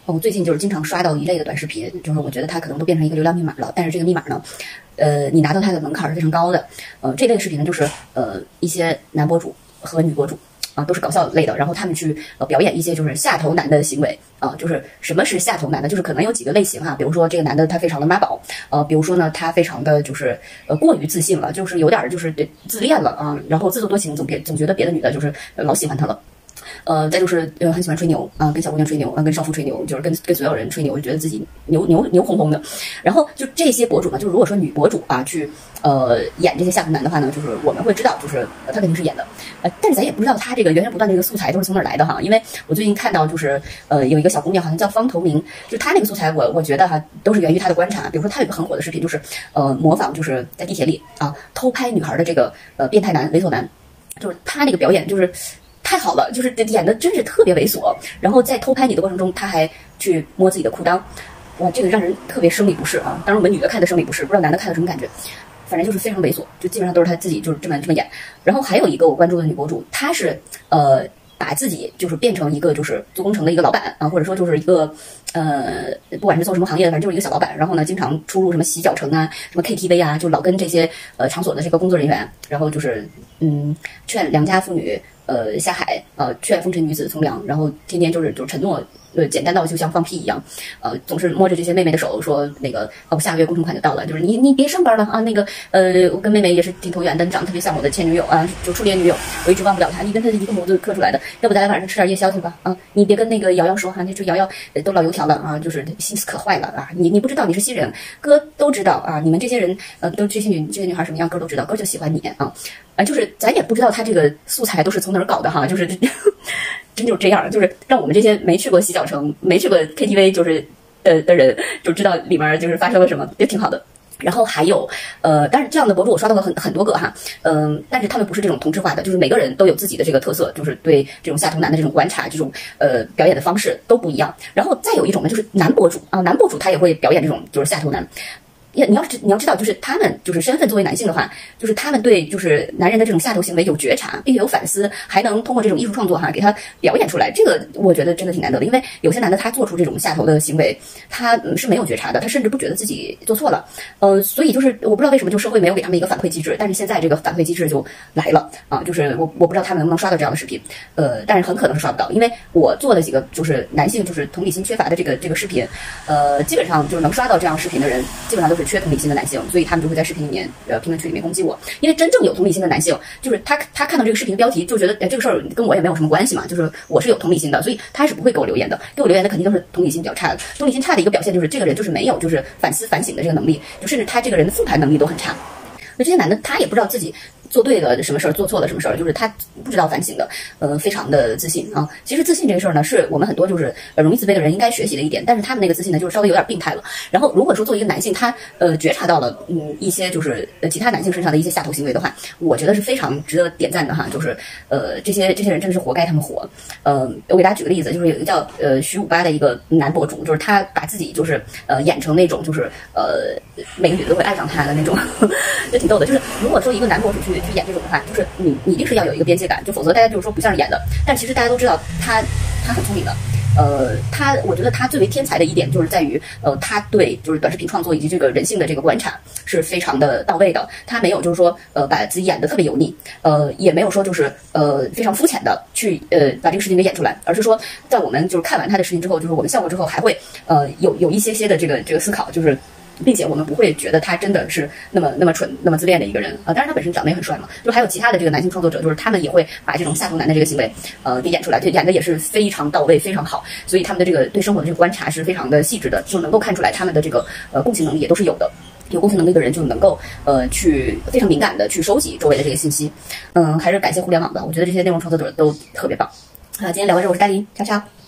我最近就是经常刷到一类的短视频，就是我觉得它可能都变成一个流量密码了，但是这个密码呢，你拿到它的门槛是非常高的。这类的视频呢，就是一些男博主和女博主啊，都是搞笑类的，然后他们去表演一些就是下头男的行为啊，就是什么是下头男呢？就是可能有几个类型哈，比如说这个男的他非常的妈宝，比如说呢他非常的就是过于自信了，就是有点就是自恋了啊，然后自作多情，总觉得别的女的就是老喜欢他了。再就是很喜欢吹牛啊，跟小姑娘吹牛啊，跟少妇吹牛，就是跟所有人吹牛，就觉得自己牛哄哄的。然后就这些博主呢，就是如果说女博主啊去演这些下头男的话呢，就是我们会知道，就是他肯定是演的，但是咱也不知道他这个源源不断的这个素材都是从哪儿来的哈。因为我最近看到就是有一个小姑娘好像叫方头明，就她那个素材我觉得哈都是源于她的观察。比如说她有一个很火的视频，就是模仿就是在地铁里啊偷拍女孩的这个变态男猥琐男，就是他那个表演就是太好了，就是演的真是特别猥琐，然后在偷拍你的过程中，他还去摸自己的裤裆，哇，这个让人特别生理不适啊！当然我们女的看的生理不适，不知道男的看的什么感觉，反正就是非常猥琐，就基本上都是他自己就是这么演。然后还有一个我关注的女博主，她是把自己就是变成一个就是做工程的一个老板啊，或者说就是一个不管是做什么行业的，反正就是一个小老板。然后呢，经常出入什么洗脚城啊、什么 KTV 啊，就老跟这些场所的这个工作人员，然后就是劝良家妇女下海，劝风尘女子从良，然后天天就是承诺，简单到就像放屁一样，总是摸着这些妹妹的手说那个下个月工程款就到了，就是你别上班了啊，那个我跟妹妹也是挺投缘的，你长得特别像我的前女友啊，就初恋女友，我一直忘不了她，你跟她一个模子刻出来的，要不咱俩晚上吃点夜宵去吧啊，你别跟那个瑶瑶说哈，那这瑶瑶都老油条了啊，就是心思可坏了啊，你不知道你是新人，哥都知道啊，你们这些人都这些女孩什么样，哥都知道，哥就喜欢你啊。就是咱也不知道他这个素材都是从哪儿搞的哈，就是真就是这样，就是让我们这些没去过洗脚城、没去过 KTV 就是的人就知道里面就是发生了什么，也挺好的。然后还有但是这样的博主我刷到了很多个哈，但是他们不是这种同质化的，就是每个人都有自己的这个特色，就是对这种下头男的这种观察，这种表演的方式都不一样。然后再有一种呢，就是男博主啊，男博主他也会表演这种就是下头男。你要知道，就是他们就是身份作为男性的话，就是他们对就是男人的这种下头行为有觉察，并且有反思，还能通过这种艺术创作哈给他表演出来。这个我觉得真的挺难得的，因为有些男的他做出这种下头的行为，他是没有觉察的，他甚至不觉得自己做错了。所以就是我不知道为什么就社会没有给他们一个反馈机制，但是现在这个反馈机制就来了啊，就是我不知道他们能不能刷到这样的视频，但是很可能是刷不到，因为我做的几个就是男性就是同理心缺乏的这个视频，基本上就是能刷到这样视频的人，基本上都是缺同理心的男性，所以他们就会在视频里面评论区里面攻击我。因为真正有同理心的男性，就是他看到这个视频标题就觉得这个事儿跟我也没有什么关系嘛，就是我是有同理心的，所以他是不会给我留言的。给我留言的肯定都是同理心比较差的。同理心差的一个表现就是这个人就是没有就是反思反省的这个能力，就甚至他这个人的复盘能力都很差。那这些男的他也不知道自己做对了什么事儿，做错了什么事儿，就是他不知道反省的，非常的自信啊。其实自信这个事儿呢，是我们很多就是容易自卑的人应该学习的一点，但是他们那个自信呢，就是稍微有点病态了。然后如果说作为一个男性，他觉察到了一些就是其他男性身上的一些下头行为的话，我觉得是非常值得点赞的哈。就是这些人真的是活该他们活。我给大家举个例子，就是有一个叫徐58的一个男博主，就是他把自己就是演成那种就是每个女的都会爱上他的那种，就挺逗的。就是如果说一个男博主去演这种的话，就是你一定是要有一个边界感，就否则大家就是说不像是演的。但其实大家都知道他很聪明的，我觉得他最为天才的一点就是在于他对就是短视频创作以及这个人性的这个观察是非常的到位的。他没有就是说把自己演得特别油腻，也没有说就是非常肤浅的去把这个事情给演出来，而是说在我们就是看完他的视频之后，就是我们笑过之后还会有一些的这个思考，就是并且我们不会觉得他真的是那么蠢、那么自恋的一个人啊。当然他本身长得也很帅嘛，就还有其他的这个男性创作者，就是他们也会把这种下头男的这个行为给演出来，对，演的也是非常到位、非常好。所以他们的这个对生活的这个观察是非常的细致的，就能够看出来他们的这个共情能力也都是有的。有共情能力的人就能够去非常敏感的去收集周围的这个信息。还是感谢互联网吧，我觉得这些内容创作者都特别棒。今天聊到这，我是戴琳，ciao ciao。